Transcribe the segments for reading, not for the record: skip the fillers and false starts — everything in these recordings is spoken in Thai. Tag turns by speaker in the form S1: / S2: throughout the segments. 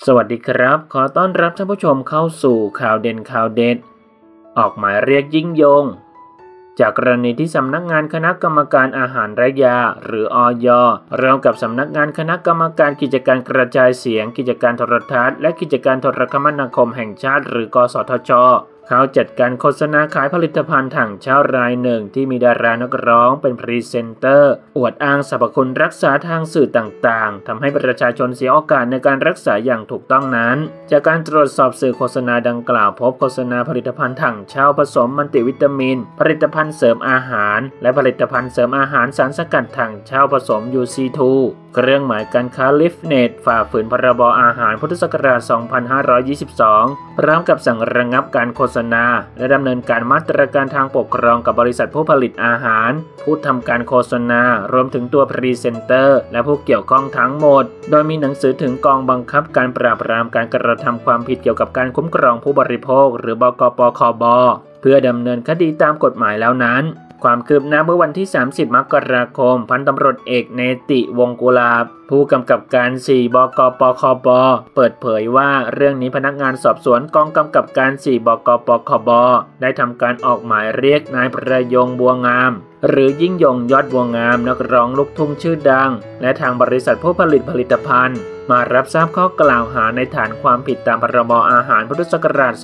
S1: สวัสดีครับขอต้อนรับท่านผู้ชมเข้าสู่ข่าวเด่นข่าวเด็ดออกหมายเรียกยิ่งยงจากกรณีที่สำนักงานคณะกรรมการอาหารและยาหรืออย.ร่วมกับสำนักงานคณะกรรมการกิจการกระจายเสียงกิจการโทรทัศน์และกิจการโทรคมนาคมแห่งชาติหรือกสทช.เขาจัดการโฆษณาขายผลิตภัณฑ์ถังเช่ารายหนึ่งที่มีดารานักร้องเป็นพรีเซนเตอร์อวดอ้างสรรพคุณรักษาทางสื่อต่างๆทำให้ประชาชนเสียโอกาสในการรักษาอย่างถูกต้องนั้นจากการตรวจสอบสื่อโฆษณาดังกล่าวพบโฆษณาผลิตภัณฑ์ถังเช่าผสมมัลติวิตามินผลิตภัณฑ์เสริมอาหารและผลิตภัณฑ์เสริมอาหารสารสกัดถังเช่าผสม UC2 เครื่องหมายการค้าลิฟเนตฝ่าฝืนพรบอาหารพุทธศักราช 2522 พร้อมกับสั่งระงับการโฆษณาและดำเนินการมาตรการทางปกครองกับบริษัทผู้ผลิตอาหารผู้ทำการโฆษณารวมถึงตัวพรีเซนเตอร์และผู้เกี่ยวข้องทั้งหมดโดยมีหนังสือถึงกองบังคับการปราบปรามการกระทำความผิดเกี่ยวกับการคุ้มครองผู้บริโภคหรือบกปคบเพื่อดำเนินคดีตามกฎหมายแล้วนั้นความคืบหน้าเมื่อวันที่ 30 มกราคมพันตำรวจเอกเนติวงศ์กุลาภผู้กำกับการ 4 บกปคบเปิดเผยว่าเรื่องนี้พนักงานสอบสวนกองกำกับการ 4 บกปคบได้ทำการออกหมายเรียกนายประยงบัวงามหรือยิ่งยงยอดบัวงามนักร้องลูกทุ่งชื่อดังและทางบริษัทผู้ผลิตผลิตภัณฑ์มารับทราบข้อกล่าวหาในฐานความผิดตามพรบอาหารพุทธศักราช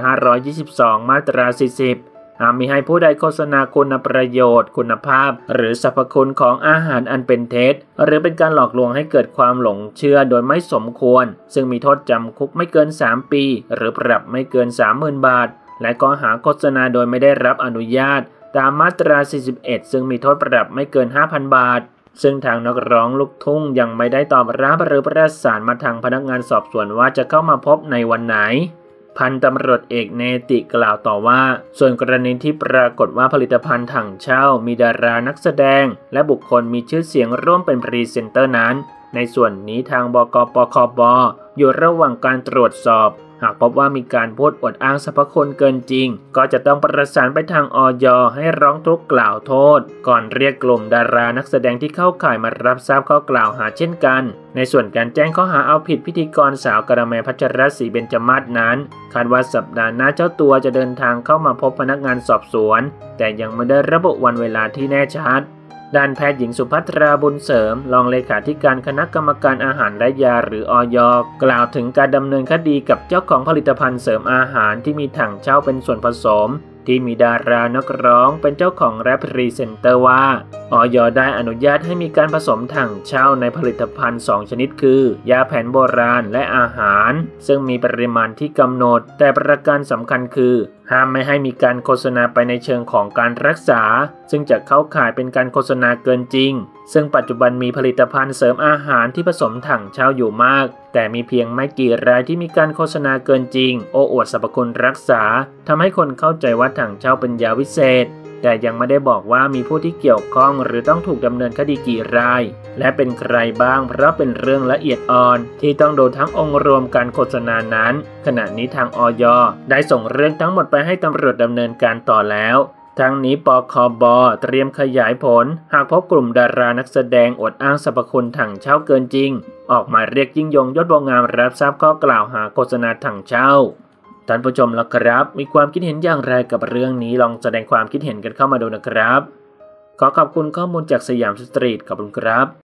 S1: 2522 มาตรา 40ห้ามมิให้ผู้ใดโฆษณาคุณประโยชน์คุณภาพหรือสรรพคุณของอาหารอันเป็นเท็จหรือเป็นการหลอกลวงให้เกิดความหลงเชื่อโดยไม่สมควรซึ่งมีโทษจำคุกไม่เกิน3ปีหรือปรับไม่เกิน 30,000 บาทและข้อหาโฆษณาโดยไม่ได้รับอนุญาตตามมาตรา 41 ซึ่งมีโทษปรับไม่เกิน 5,000 บาทซึ่งทางนักร้องลูกทุ่งยังไม่ได้ตอบรับหรือประสานมาทางพนักงานสอบสวนว่าจะเข้ามาพบในวันไหนพันตำรวจเอกเนติกล่าวต่อว่าส่วนกรณีที่ปรากฏว่าผลิตภัณฑ์ถังเช่ามีดารานักแสดงและบุคคลมีชื่อเสียงร่วมเป็นพรีเซนเตอร์นั้นในส่วนนี้ทางบกปคบอยู่ระหว่างการตรวจสอบหากพบว่ามีการพูดอวดอ้างสรรพคุณเกินจริงก็จะต้องประสานไปทางอย.ให้ร้องทุกข์กล่าวโทษก่อนเรียกกลุ่มดารานักแสดงที่เข้าข่ายมารับทราบข้อกล่าวหาเช่นกันในส่วนการแจ้งข้อหาเอาผิดพิธีกรสาวกระแมพัชรศรีเบญจมาศนั้นคาดว่าสัปดาห์หน้าเจ้าตัวจะเดินทางเข้ามาพบพนักงานสอบสวนแต่ยังไม่ได้ระบุวันเวลาที่แน่ชัดด้านแพทย์หญิงสุภัทราบุญเสริมรองเลขาธิการคณะกรรมการอาหารและยาหรืออย.กล่าวถึงการดำเนินคดีกับเจ้าของผลิตภัณฑ์เสริมอาหารที่มีถังเช่าเป็นส่วนผสมที่มีดารานักร้องเป็นเจ้าของและพรีเซนเตอร์ว่าอย.ได้อนุญาตให้มีการผสมถังเช่าในผลิตภัณฑ์2ชนิดคือยาแผนโบราณและอาหารซึ่งมีปริมาณที่กำหนดแต่ประการสำคัญคือห้ามไม่ให้มีการโฆษณาไปในเชิงของการรักษาซึ่งจะเข้าข่ายเป็นการโฆษณาเกินจริงซึ่งปัจจุบันมีผลิตภัณฑ์เสริมอาหารที่ผสมถังเช่าอยู่มากแต่มีเพียงไม่กี่รายที่มีการโฆษณาเกินจริงโอ้อวดสรรพคุณรักษาทำให้คนเข้าใจว่าถังเช่าเป็นยาวิเศษแต่ยังไม่ได้บอกว่ามีผู้ที่เกี่ยวข้องหรือต้องถูกดำเนินคดีกี่รายและเป็นใครบ้างเพราะเป็นเรื่องละเอียดอ่อนที่ต้องดูทั้งองค์รวมการโฆษณานั้นขณะนี้ทางอย.ได้ส่งเรื่องทั้งหมดไปให้ตำรวจดำเนินการต่อแล้วทั้งนี้ปคบ.เตรียมขยายผลหากพบกลุ่มดารานักแสดงอวดอ้างสรรพคุณถังเช่าเกินจริงออกหมายเรียกยิ่งยงยอดบัวงามรับทราบข้อกล่าวหาโฆษณาถังเช่าท่านผู้ชมล่ะครับมีความคิดเห็นอย่างไรกับเรื่องนี้ลองแสดงความคิดเห็นกันเข้ามาดูนะครับขอขอบคุณข้อมูลจากสยามสตรีทขอบคุณครับ